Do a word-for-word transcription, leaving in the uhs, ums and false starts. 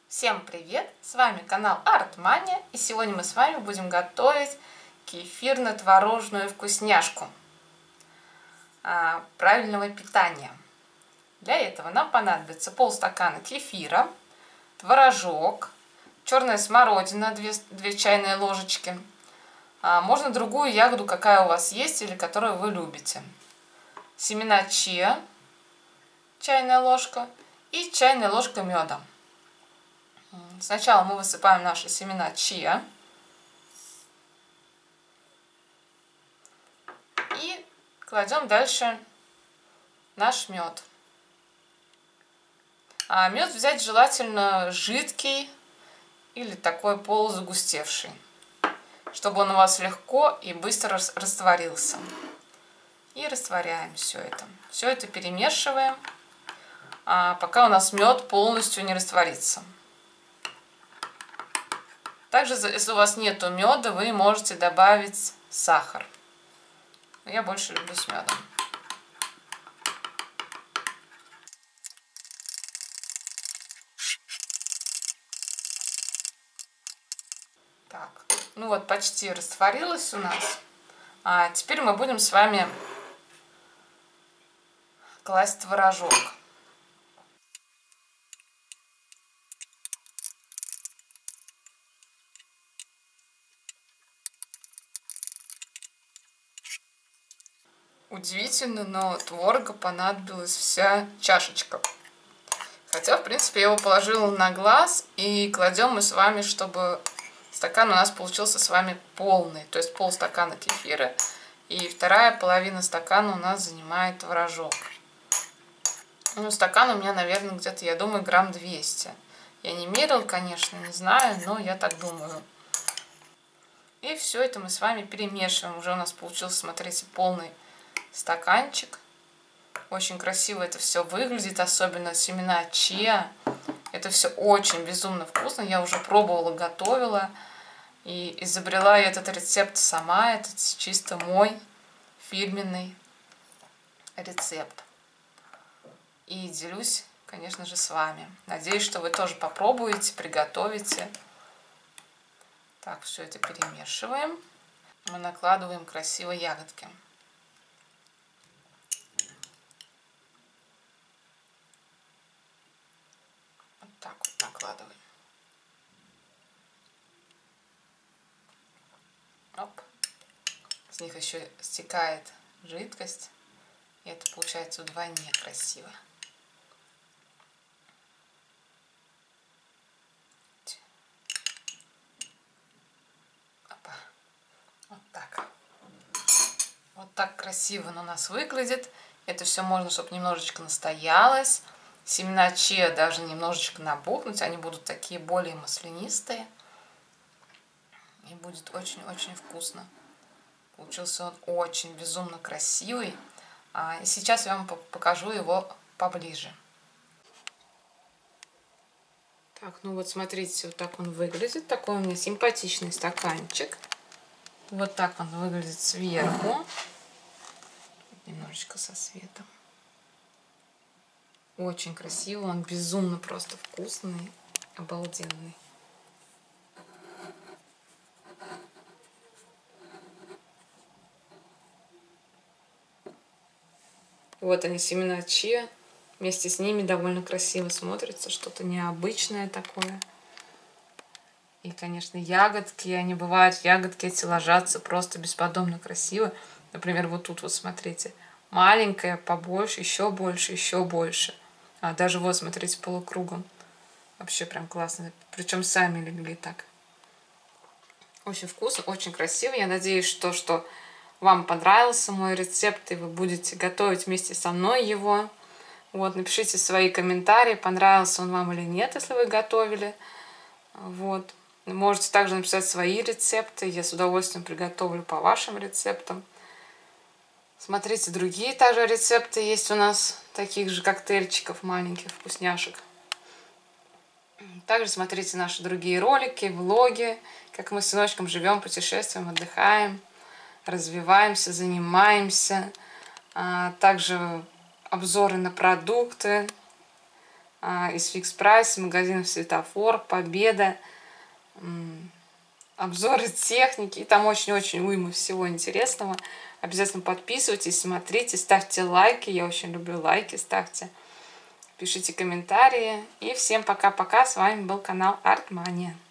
Всем привет! С вами канал Артмания, и сегодня мы с вами будем готовить кефирно-творожную вкусняшку а, правильного питания. Для этого нам понадобится полстакана кефира, творожок, черная смородина две чайные ложечки, а, можно другую ягоду, какая у вас есть или которую вы любите, семена чиа чайная ложка и чайная ложка меда. Сначала мы высыпаем наши семена чиа и кладем дальше наш мед. А мед взять желательно жидкий или такой полузагустевший, чтобы он у вас легко и быстро растворился. И растворяем все это. Все это перемешиваем, пока у нас мед полностью не растворится. Также, если у вас нету меда, вы можете добавить сахар. Я больше люблю с медом. Так, ну вот почти растворилось у нас. А теперь мы будем с вами класть творожок. Удивительно, но творога понадобилась вся чашечка. Хотя, в принципе, я его положила на глаз, и кладем мы с вами, чтобы стакан у нас получился с вами полный. То есть полстакана кефира, и вторая половина стакана у нас занимает творожок. Ну, стакан у меня, наверное, где-то, я думаю, грамм двести. Я не мерила, конечно, не знаю, но я так думаю. И все это мы с вами перемешиваем. Уже у нас получился, смотрите, полный стаканчик. Очень красиво это все выглядит, особенно семена чиа. Это все очень безумно вкусно. Я уже пробовала, готовила. И изобрела я этот рецепт сама. Это чисто мой фирменный рецепт. И делюсь, конечно же, с вами. Надеюсь, что вы тоже попробуете, приготовите. Так, все это перемешиваем. Мы накладываем красиво ягодки. Так вот накладываем. Оп. С них еще стекает жидкость. И это получается вдвойне красиво. Опа. Вот так. Вот так красиво оно у нас выглядит. Это все можно, чтобы немножечко настоялось. Семена чиа даже немножечко набухнуть, они будут такие более маслянистые. И будет очень-очень вкусно. Получился он очень безумно красивый. И сейчас я вам покажу его поближе. Так, ну вот смотрите, вот так он выглядит. Такой у меня симпатичный стаканчик. Вот так он выглядит сверху. Немножечко со светом. Очень красиво, он безумно просто вкусный, обалденный. Вот они, семена чиа. Вместе с ними довольно красиво смотрится, что-то необычное такое. И, конечно, ягодки, они бывают, ягодки эти ложатся просто бесподобно красиво. Например, вот тут вот смотрите, маленькая, побольше, еще больше, еще больше. А даже вот, смотрите, полукругом. Вообще прям классно. Причем сами легли так. Очень вкусно, очень красиво. Я надеюсь, что, что вам понравился мой рецепт, и вы будете готовить вместе со мной его. Вот, напишите свои комментарии, понравился он вам или нет, если вы готовили. Вот. Можете также написать свои рецепты. Я с удовольствием приготовлю по вашим рецептам. Смотрите, другие также рецепты есть у нас, таких же коктейльчиков, маленьких вкусняшек. Также смотрите наши другие ролики, влоги, как мы с сыночком живем, путешествуем, отдыхаем, развиваемся, занимаемся. Также обзоры на продукты, из Фикс Прайс, магазинов Светофор, Победа, обзоры техники. И там очень-очень уйма всего интересного. Обязательно подписывайтесь, смотрите, ставьте лайки. Я очень люблю лайки, ставьте. Пишите комментарии. И всем пока-пока. С вами был канал Артмания.